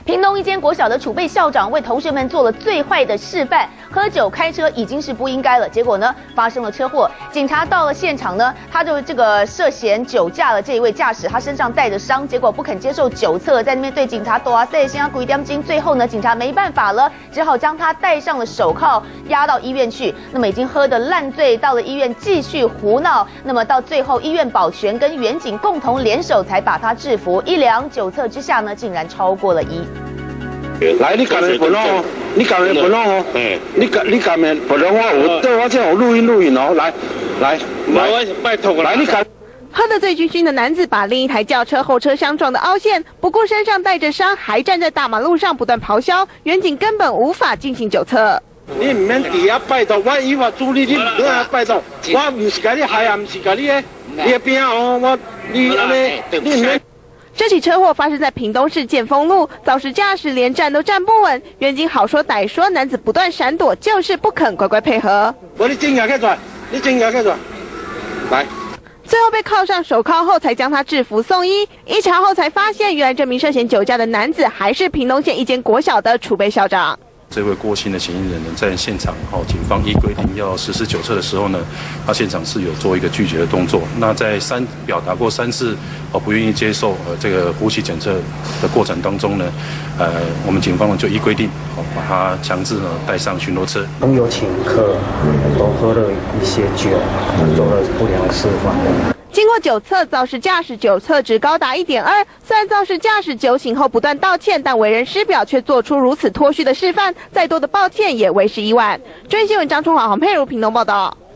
屏东一间国小的储备校长为同学们做了最坏的示范，喝酒开车已经是不应该了。结果呢，发生了车祸。警察到了现场呢，他就这个涉嫌酒驾了这一位驾驶，他身上带着伤，结果不肯接受酒测，在那边对警察多啊塞，先要故意点金。最后呢，警察没办法了，只好将他戴上了手铐，押到医院去。那么已经喝得烂醉，到了医院继续胡闹。那么到最后，医院保全跟远警共同联手才把他制服。一量酒测之下呢，竟然超过了1。 来，你赶来分哦，你赶来分哦，你赶来分我，对我这有录音哦，来，拜托我来，你赶。 喝得醉醺醺的男子把另一台轿车后车厢撞得凹陷，不顾身上带着伤，还站在大马路上不断咆哮，远警根本无法进行酒测。 你唔免伫遐拜托，我依法处理，你唔免遐拜托，我唔是甲你害啊，唔是甲你的，你的边哦，你安尼，你唔免。 这起车祸发生在屏东市建丰路，肇事驾驶连站都站不稳，远警好说歹说，男子不断闪躲，就是不肯乖乖配合。 你真牙起来，你真牙起来，来。 最后被铐上手铐后，才将他制服送医。一查后才发现，原来这名涉嫌酒驾的男子还是屏东县一间国小的储备校长。 这位过失的嫌疑人呢，在现场警方依规定要实施酒测的时候呢，他现场是有做一个拒绝的动作。那在表达过3次不愿意接受这个呼吸检测的过程当中呢，我们警方呢就依规定把他强制带上巡逻车。 朋友请客，都喝了一些酒，做了不良的示范。 经过酒测，肇事驾驶酒测值高达1.2。虽然肇事驾驶酒醒后不断道歉，但为人师表却做出如此脱序的示范，再多的抱歉也为时已晚。专业新闻张春华、黄佩如屏东报道。